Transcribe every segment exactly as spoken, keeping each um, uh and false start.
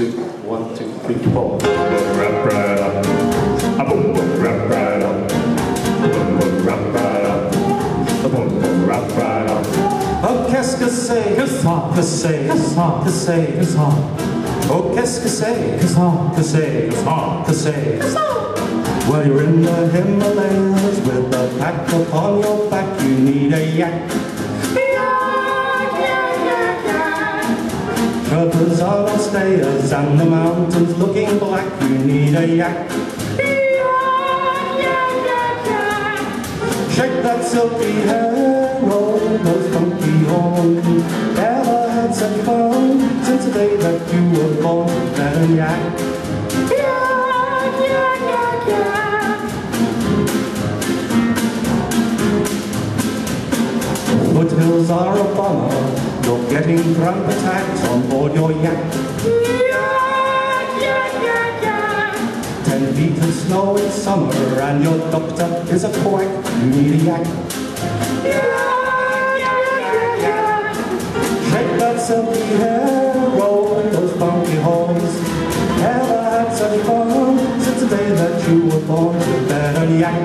two, one, two, three, four. Wrap right up. A boom boom wrap right up. Boom boom wrap right up. A boom boom wrap right up. Oh qu'est-ce que c'est? Que ça? Que c'est? Que ça? Que c'est? Que ça? Oh qu'est-ce que c'est? Que ça? Que c'est? Que ça? Que c'est? Que ça? Well, you're in the Himalayas with a pack upon your back. You need a yak. Shrubs are on stayers and the mountains looking black. You need a yak. Shake that silky hair, roll those funky horns. Ever had such fun since the day that you were born? Better yak. Foothills are a bummer. You're getting cramp attacks on board your yak. Ten feet of snow in summer and your doctor is a quack. You need a yak. Shake that silky hair, roll those funky horns. Never had such fun since the day that you were born. You better yak.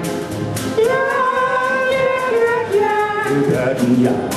You better yak.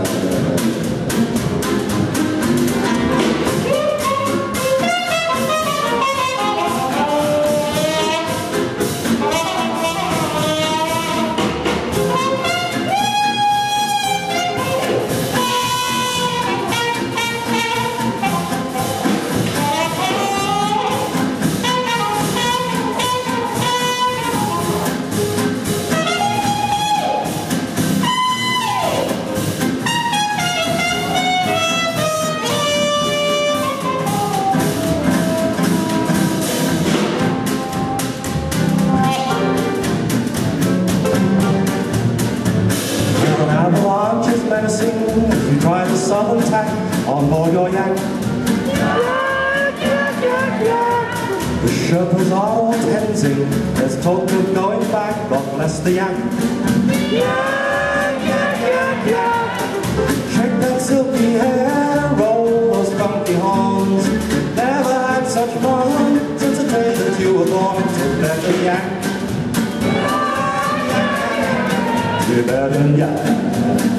If you try the southern tack on board your yak. The Sherpas are all tensing. There's talk of going back. God bless the yak. Shake that silky hair, roll those funky horns. Never had such fun since the day that you were born. You better yak. You better yak.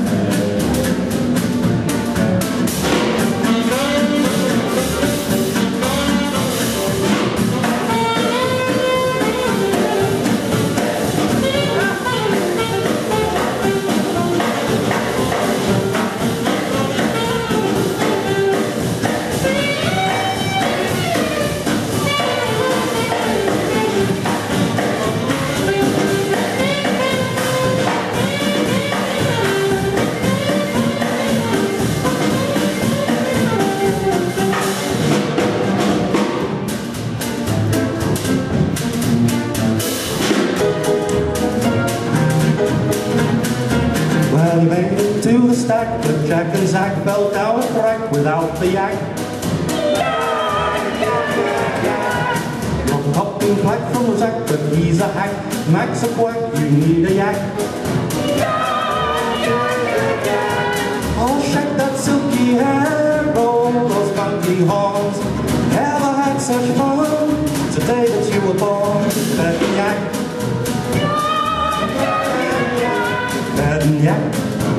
Well, you made it to the stack, but Jack and Zack fell down a crack without the yak. You're popping black from Zack, but he's a hack. Mac's a quack, you need a yak. Oh, shake that silky hair, roll those funky horns. Never had such fun today that you were born. Better yak. Better yak.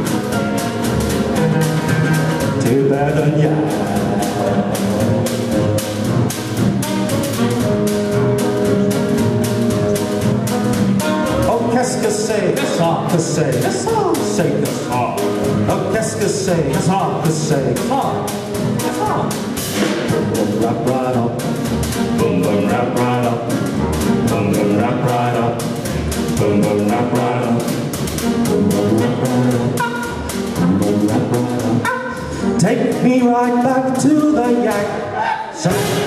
Too bad on ya. Oh qu'est-ce que c'est? Que ça? Que c'est? Que ça? C'est que ça. Oh qu'est-ce que c'est? Que ça? Que c'est? Que ça? Que ça? Boom boom rap right up. Boom boom rap right up. Boom boom rap right up. Boom boom rap right up. Boom boom rap right up. Boom boom rap right up. Take me right back to the yak.